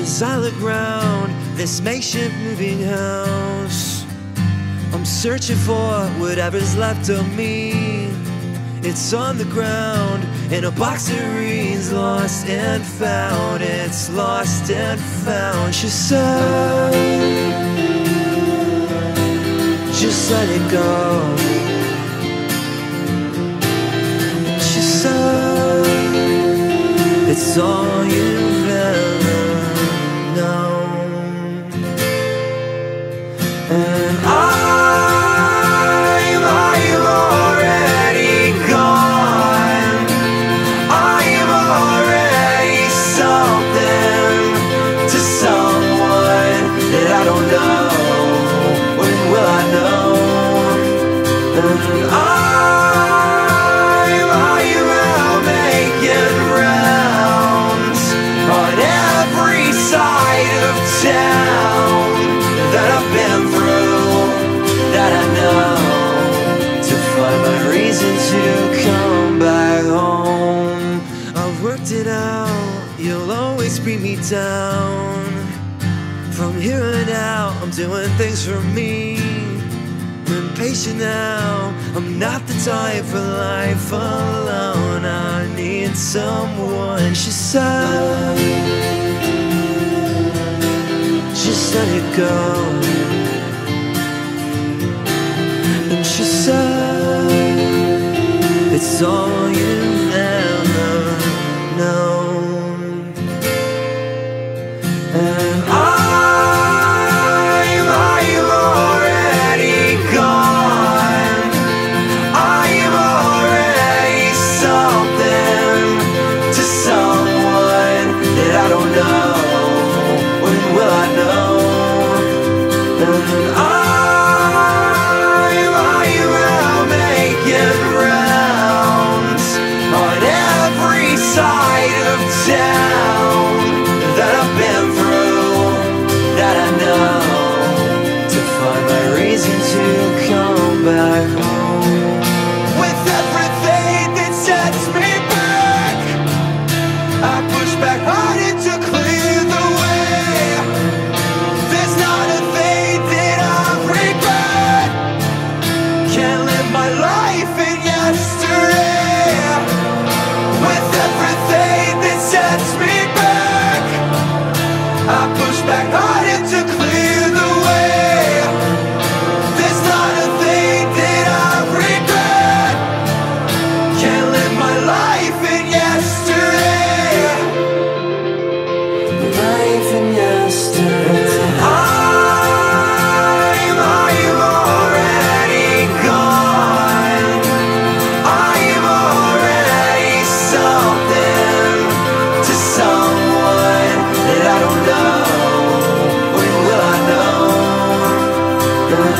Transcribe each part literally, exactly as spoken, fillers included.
As I look round this makeshift moving house, I'm searching for whatever's left of me. It's on the ground in a box that reads lost and found. It's lost and found. She said, just let it go. She said, it's all you've ever known. And I it out, you'll always bring me down. From here on out, I'm doing things for me. I'm impatient now, I'm not the type for life alone. I need someone. She said, just let it go. And she said, it's all you've ever known. And I'm, I'm already gone. I'm already something to someone that I don't know. When will I know? And I'm, I'm making rounds on every side of town that I've been through, that I know, to find my reason to come back home. With everything that sets me back, I push back harder to clear the way. There's not a thing that I regret. Can't live my life in yesterday. With everything that sets me back, I push back harder to clear the way. There's not a thing that I regret. Can't live my life in yesterday. Life in yesterday. I'm, I'm already gone. I'm already something to someone that I don't know. When will I know? And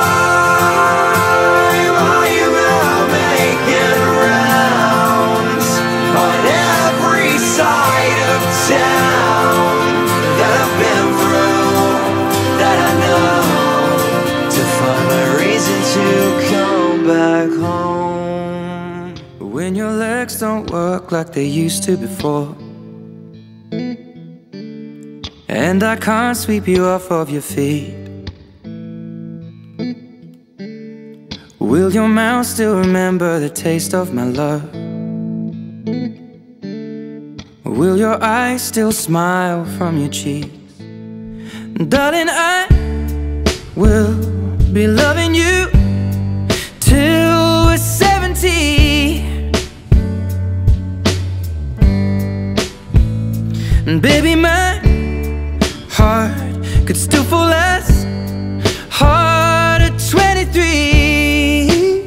I'm, I'm making rounds on every side of town that I've been through, that I know, to find my reason to come back home. When your legs don't work like they used to before, and I can't sweep you off of your feet, will your mouth still remember the taste of my love? Will your eyes still smile from your cheeks? Darling, I will be loving you till we're seventy. And baby, my heart could still fall as hard at twenty-three.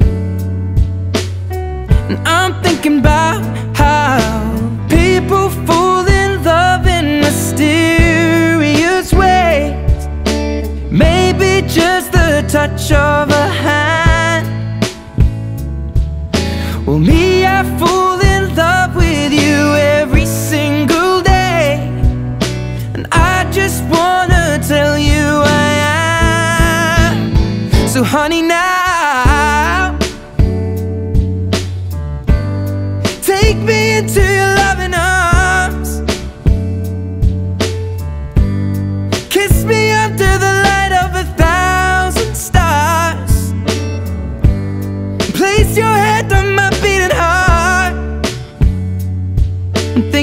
And I'm thinking about how people fall in love in mysterious ways. Maybe just the touch of a hand. Well, me, I fall in love with you every single day, and I just wanna tell you I am. So honey, now take me into your loving arms.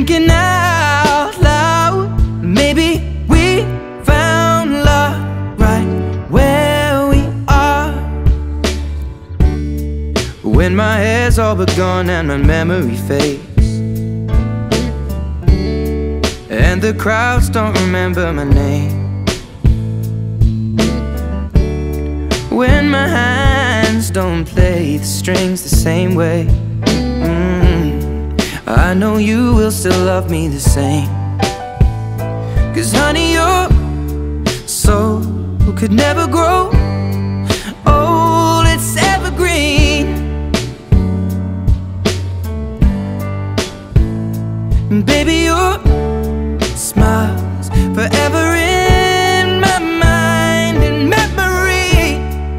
thinking out loud, maybe we found love right where we are. When my hair's all but gone and my memory fades, and the crowds don't remember my name, when my hands don't play the strings the same way, mm, I know you will still love me the same. Cause honey, your soul could never grow old, it's evergreen. And baby, your smile's forever in my mind and memory.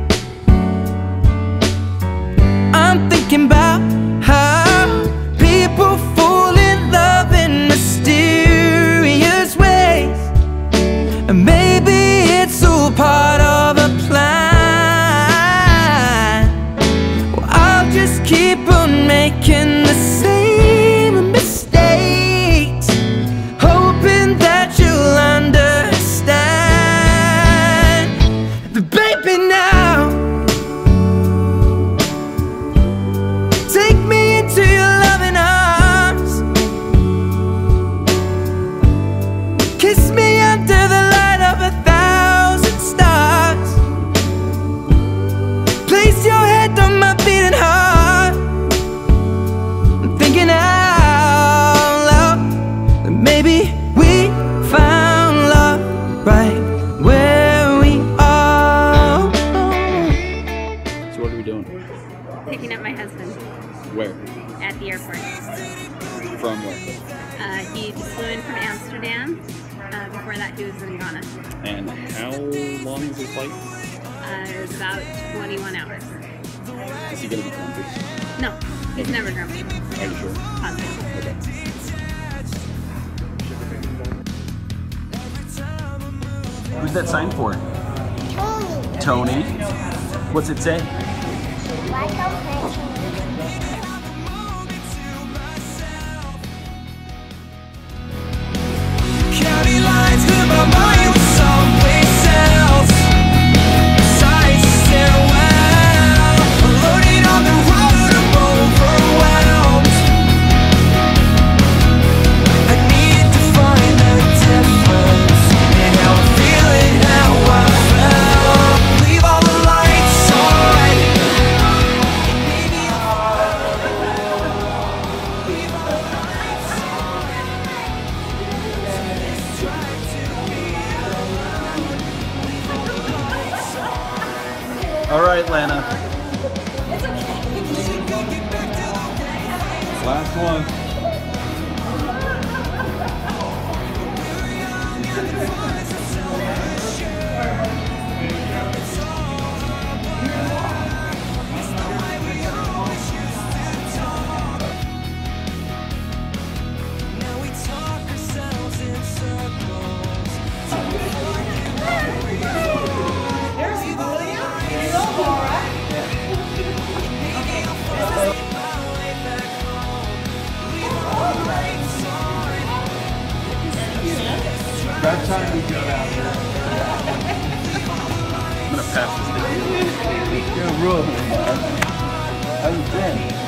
I'm thinking about how people fall in love in mysterious ways, and maybe it's all part of a plan. Well, I'll just keep on making the same mistakes, hoping that you'll understand. But baby, now take me into your loving arms, kiss me under the light of a thousand stars, place your head on my beating heart. I'm thinking out loud that maybe we found love right where we are. So what are we doing? Picking up my husband Where? at the airport. From where? Uh, he just flew in from Amsterdam. Uh, before that, he was in Ghana. And how long is his flight? Uh, it was about twenty-one hours. Is he gonna be grumpy? No, he's never grumpy. Are you sure? Positive. Okay. Who's that sign for? Tony. Tony? What's it say? County lines in my mind was someplace else. Sights and well, loaded on the road, I'm overwhelmed. I need to find the difference in how I'm feeling, how I felt. Leave all the lights on. Maybe I'll leave all the lights on. All right, Lana. Last one. Now we talk ourselves in circles. That time we got out here. I'm gonna pass this thing. You're ruining it, man. How you been?